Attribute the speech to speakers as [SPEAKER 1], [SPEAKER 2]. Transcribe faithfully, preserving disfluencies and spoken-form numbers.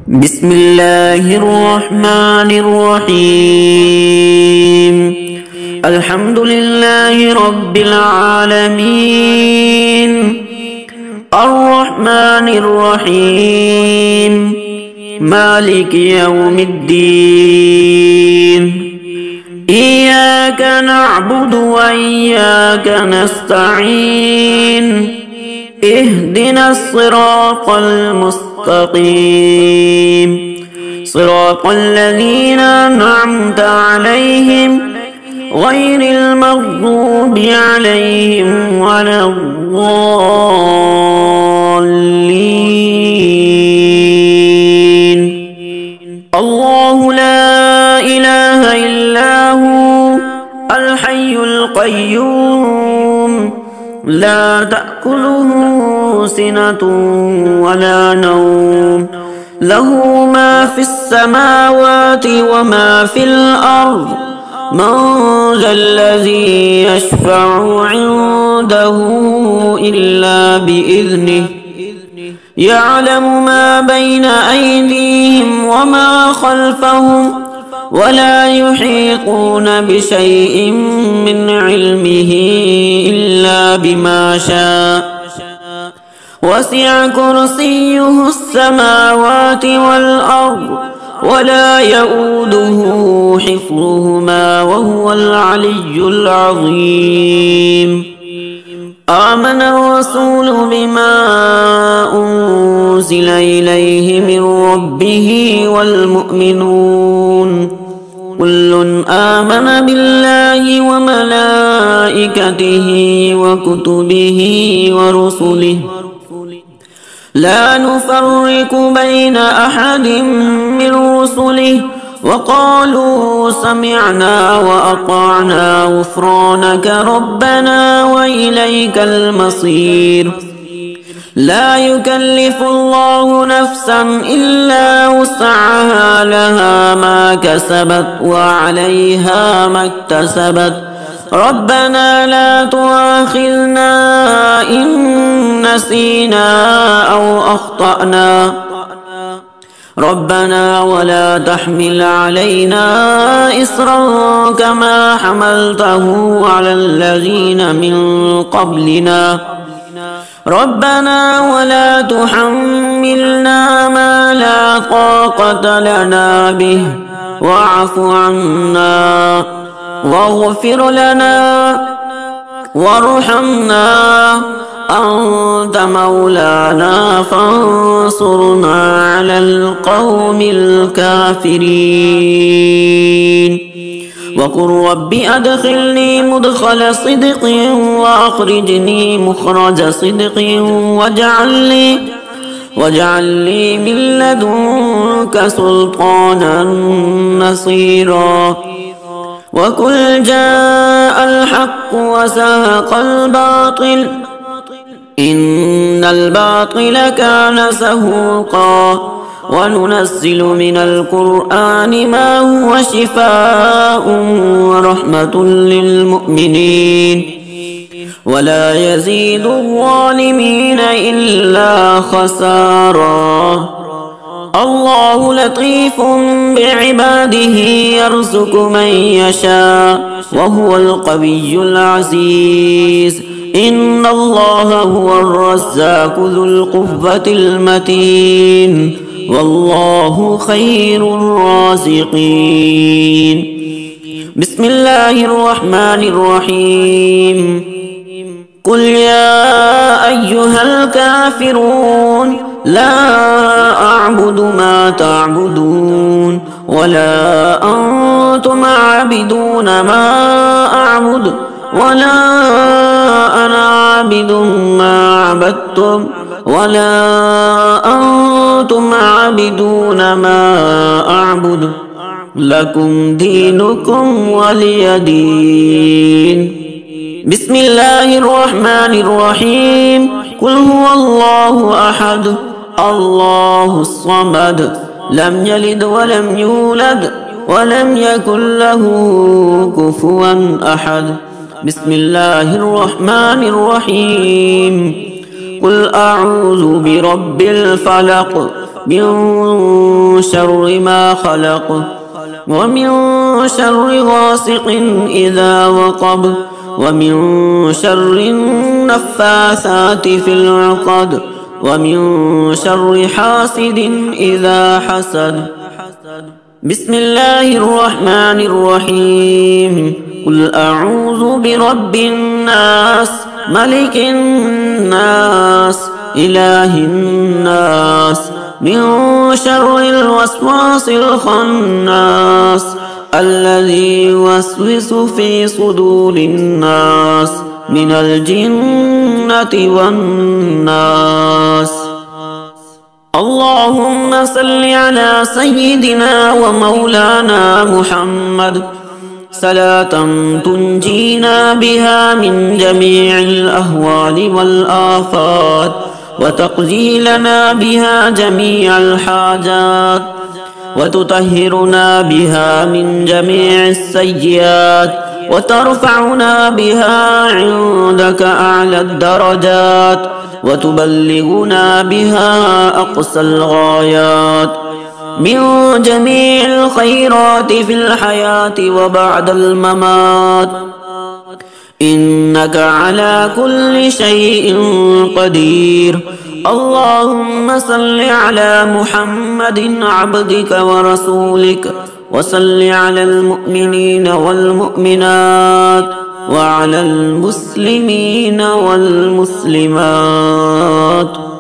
[SPEAKER 1] بسم الله الرحمن الرحيم. الحمد لله رب العالمين، الرحمن الرحيم، مالك يوم الدين. إياك نعبد وإياك نستعين، اهدنا الصراط المستقيم، صراط الذين أنعمت عليهم غير المغضوب عليهم ولا الضالين. الله لا إله إلا هو الحي القيوم، لا تأكله سنة ولا نوم، له ما في السماوات وما في الأرض. من ذا الذي يشفع عنده إلا بإذنه، يعلم ما بين أيديهم وما خلفهم، ولا يحيطون بشيء من علمه إلا بما شاء. وسع كرسيه السماوات والأرض، ولا يؤوده حفظهما وهو العلي العظيم. آمن الرسول بما أنزل إليه من ربه والمؤمنون كل آمن بالله وملائكته وكتبه ورسله، لا نفرق بين أحد من رسله، وقالوا سمعنا وأطعنا غفرانك ربنا وإليك المصير. لا يكلف الله نفسا إلا وسعها، لها ما كسبت وعليها ما اكتسبت. ربنا لا تؤاخذنا إن نسينا أو أخطأنا، ربنا ولا تحمل علينا إصرا كما حملته على الذين من قبلنا، ربنا ولا تحملنا ما لا طاقة لنا به، واعف عنا واغفر لنا وارحمنا، أنت مولانا فانصرنا على القوم الكافرين. وقل رب أدخلني مدخل صدق وأخرجني مخرج صدق واجعل لي واجعل لي من لدنك سلطانا نصيرا. وقل جاء الحق وزهق الباطل، إن الباطل كان زهوقا. وننزل من القرآن ما هو شفاء ورحمة للمؤمنين، ولا يزيد الظالمين إلا خسارا. الله لطيف بعباده يرزق من يشاء وهو القوي العزيز. إن الله هو الرزاق ذو القوة المتين، والله خير الرازقين. بسم الله الرحمن الرحيم. قل يا أيها الكافرون لا أعبد ما تعبدون، ولا أنتم عابدون ما أعبد، ولا أنا عابد ما عبدتم، ولا أنتم عابدون ما أعبد، لكم دينكم ولي دين. بسم الله الرحمن الرحيم. قل هو الله أحد الله الصمد، لم يلد ولم يولد ولم يكن له كفوا أحد. بسم الله الرحمن الرحيم. قل أعوذ برب الفلق، من شر ما خلق ومن شر غاسق إذا وقب ومن شر النفاثات في العقد ومن شر حاسد إذا حسد. بسم الله الرحمن الرحيم. قل أعوذ برب الناس ملك الناس إله الناس من شر الوسواس الخناس الذي يوسوس في صدور الناس من الجنة والناس. اللهم صل على سيدنا ومولانا محمد صلاة تنجينا بها من جميع الأهوال والآفات وتقضي لنا بها جميع الحاجات وتطهرنا بها من جميع السيئات وترفعنا بها عندك أعلى الدرجات وتبلغنا بها أقصى الغايات من جميع الخيرات في الحياة وبعد الممات، إنك على كل شيء قدير. اللهم صل على محمد عبدك ورسولك وصل على المؤمنين والمؤمنات وعلى المسلمين والمسلمات.